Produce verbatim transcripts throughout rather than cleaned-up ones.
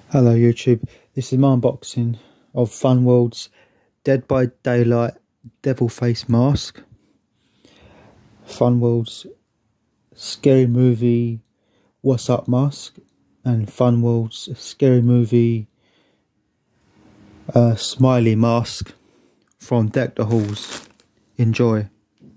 Hello YouTube, this is my unboxing of Funworld's Dead by Daylight Devil Face Mask, Funworld's Scary Movie What's Up Mask, and Funworld's Scary Movie uh, Smiley Mask from Deck the Halls. Enjoy.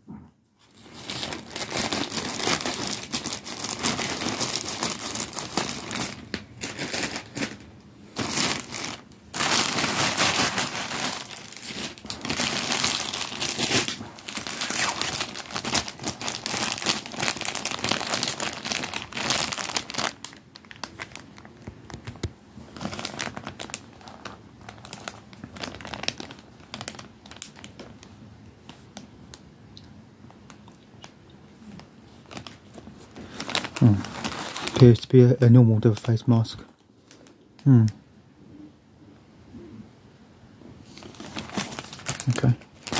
Hmm. Appears to be a, a normal devil face mask. Hmm. Okay.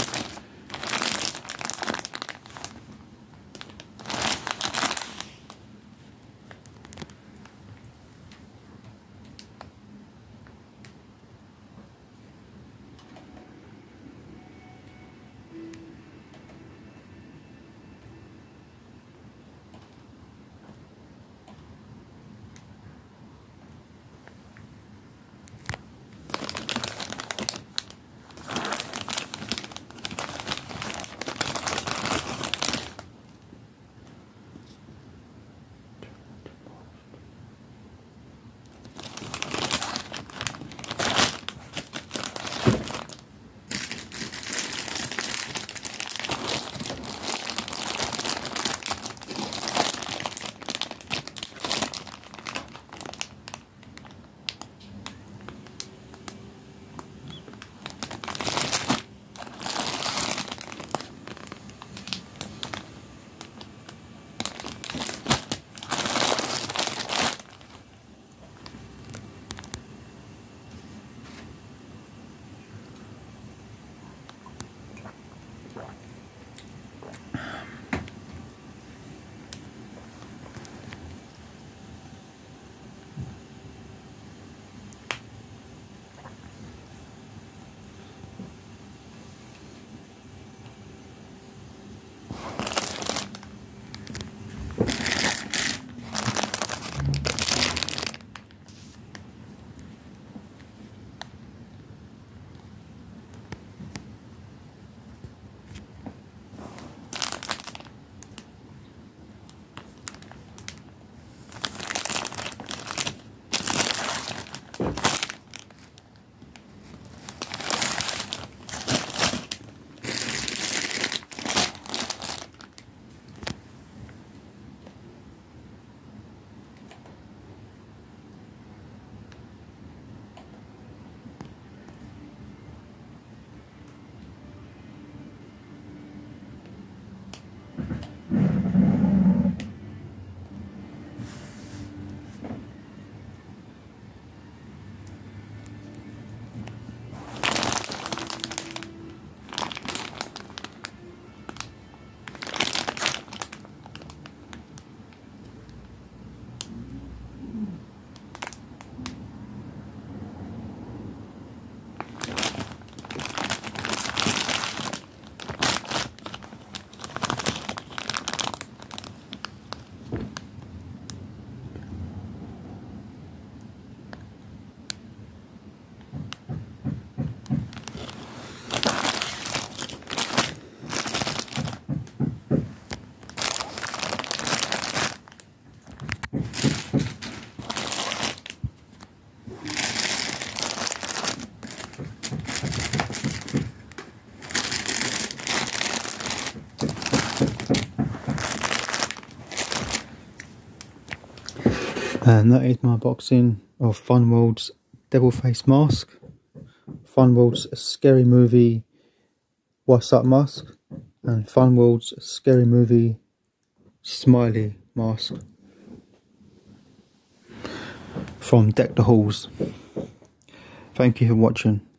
And that is my unboxing of Funworld's Devil Face Mask, Funworld's Scary Movie What's Up Mask, and Funworld's Scary Movie Smiley Mask from Deck the Halls. Thank you for watching.